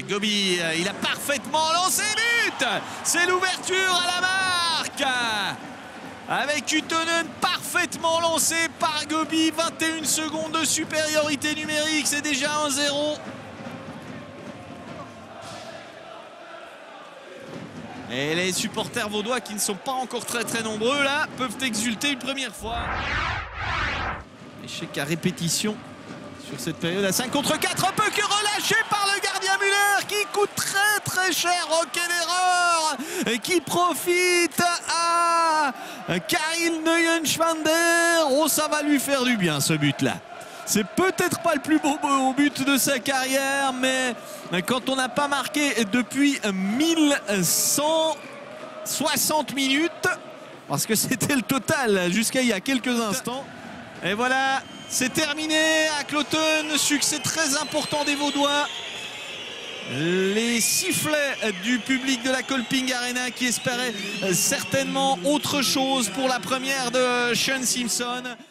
Gobi, il a parfaitement lancé but. C'est l'ouverture à la marque. Avec Utonen parfaitement lancé par Gobi. 21 secondes de supériorité numérique, c'est déjà 1-0. Et les supporters vaudois qui ne sont pas encore très nombreux là peuvent exulter une première fois. Échec à répétition sur cette période à 5 contre 4, un peu que relâché par le gardien Müller qui coûte très cher. Oh, quelle erreur! Qui profite à Kyle Neuenschwander. Oh, ça va lui faire du bien ce but là. C'est peut-être pas le plus beau but de sa carrière, mais quand on n'a pas marqué depuis 1160 minutes, parce que c'était le total jusqu'à il y a quelques instants. Et voilà, c'est terminé à Cloton, succès très important des Vaudois. Les sifflets du public de la Kolping Arena qui espérait certainement autre chose pour la première de Sean Simpson.